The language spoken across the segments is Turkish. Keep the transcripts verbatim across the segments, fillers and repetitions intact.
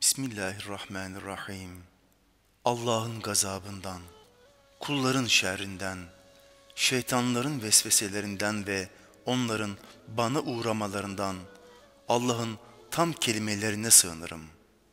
Bismillahirrahmanirrahim. Allah'ın gazabından, kulların şerrinden, şeytanların vesveselerinden ve onların bana uğramalarından Allah'ın tam kelimelerine sığınırım.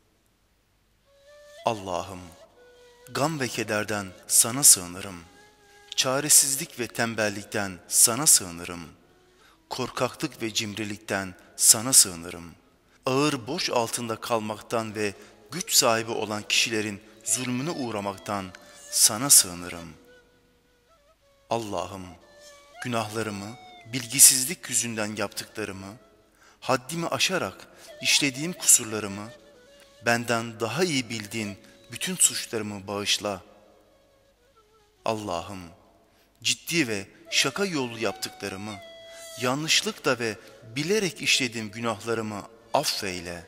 Allah'ım, gam ve kederden sana sığınırım. Çaresizlik ve tembellikten sana sığınırım. Korkaklık ve cimrilikten sana sığınırım. Ağır borç altında kalmaktan ve güç sahibi olan kişilerin zulmüne uğramaktan sana sığınırım. Allah'ım, günahlarımı, bilgisizlik yüzünden yaptıklarımı, haddimi aşarak işlediğim kusurlarımı, benden daha iyi bildiğin bütün suçlarımı bağışla. Allah'ım, ciddi ve şaka yolu yaptıklarımı, yanlışlıkla ve bilerek işlediğim günahlarımı affeyle.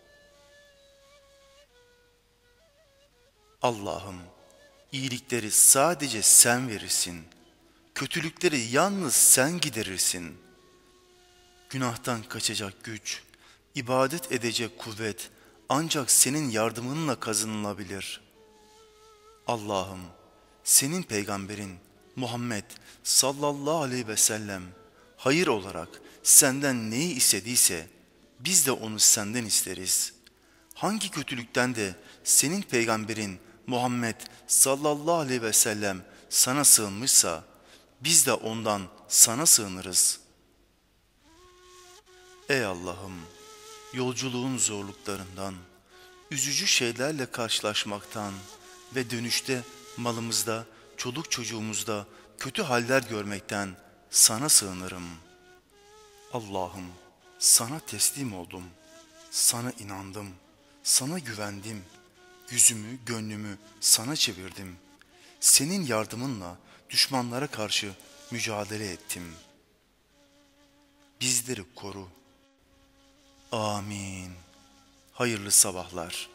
Allah'ım, iyilikleri sadece sen verirsin, kötülükleri yalnız sen giderirsin. Günahtan kaçacak güç, ibadet edecek kuvvet ancak senin yardımınla kazanılabilir. Allah'ım, senin peygamberin Muhammed sallallahu aleyhi ve sellem hayır olarak senden neyi istediyse biz de onu senden isteriz. Hangi kötülükten de senin peygamberin Muhammed sallallahu aleyhi ve sellem sana sığınmışsa biz de ondan sana sığınırız. Ey Allah'ım, yolculuğun zorluklarından, üzücü şeylerle karşılaşmaktan ve dönüşte malımızda, çoluk çocuğumuzda kötü haller görmekten sana sığınırım. Allah'ım, sana teslim oldum, sana inandım, sana güvendim, yüzümü, gönlümü sana çevirdim. Senin yardımınla düşmanlara karşı mücadele ettim. Bizleri koru. Amin. Hayırlı sabahlar.